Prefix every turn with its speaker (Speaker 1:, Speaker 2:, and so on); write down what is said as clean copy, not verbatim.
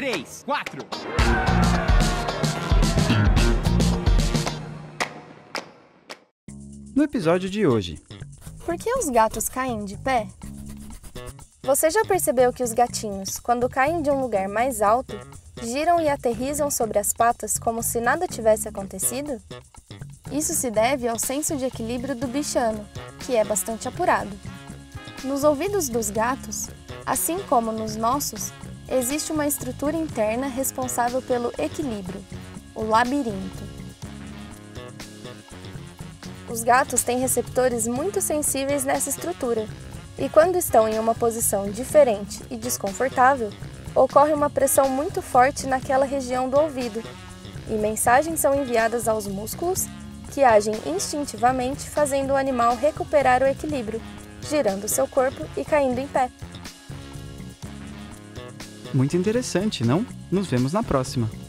Speaker 1: 3, 4.
Speaker 2: No episódio de hoje.
Speaker 3: Por que os gatos caem de pé? Você já percebeu que os gatinhos, quando caem de um lugar mais alto, giram e aterrissam sobre as patas como se nada tivesse acontecido? Isso se deve ao senso de equilíbrio do bichano, que é bastante apurado. Nos ouvidos dos gatos, assim como nos nossos, existe uma estrutura interna responsável pelo equilíbrio, o labirinto. Os gatos têm receptores muito sensíveis nessa estrutura, e quando estão em uma posição diferente e desconfortável, ocorre uma pressão muito forte naquela região do ouvido, e mensagens são enviadas aos músculos, que agem instintivamente fazendo o animal recuperar o equilíbrio, girando seu corpo e caindo em pé.
Speaker 2: Muito interessante, não? Nos vemos na próxima!